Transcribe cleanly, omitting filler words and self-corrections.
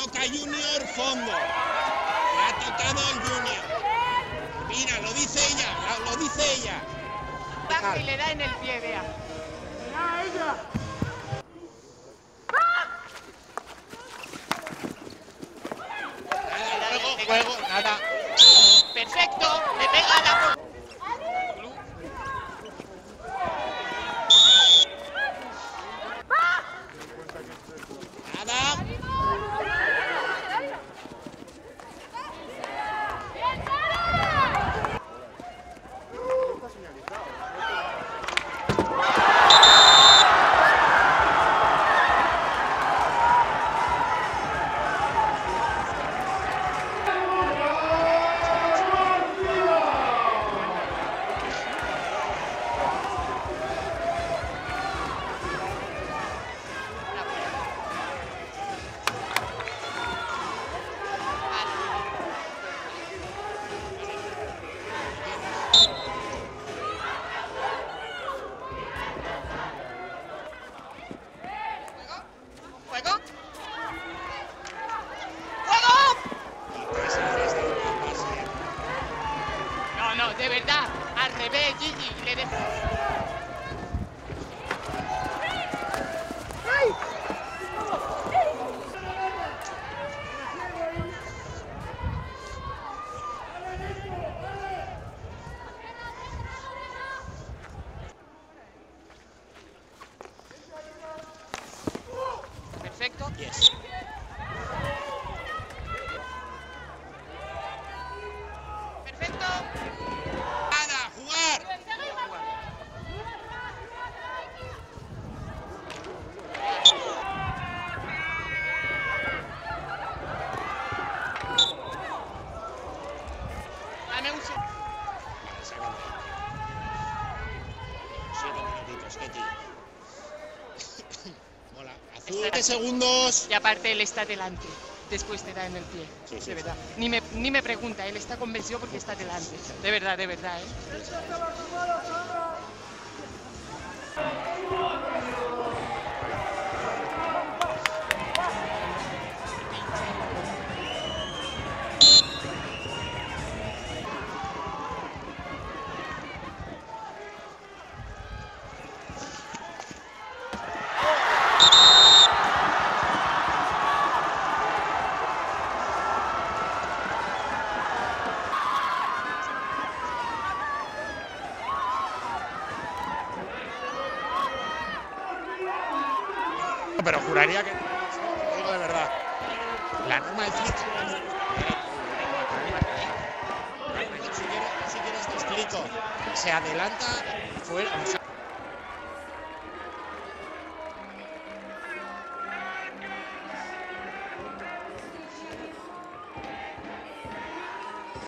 toca Junior fondo. Le ha tocado el Junior. Mira, lo dice ella. Y le da en el pie, vea. ¡Mira ella! Juego, nada. Perfecto, le pega a la... Nada. No, de verdad, al revés, Gigi, le dejo. Perfecto. Yes. Perfecto. Nada, jugar. Dame un... 7 minutitos, Ketty. Mola. Azul. 7 segundos. Y aparte él está delante. Después te da en el pie. Sí, sí, de verdad. sí. Ni me pregunta, él está convencido porque está delante. De verdad, ¿eh? Pero juraría que, digo de verdad, la norma del Flitz, si quieres te explico, se adelanta fuera, o sea,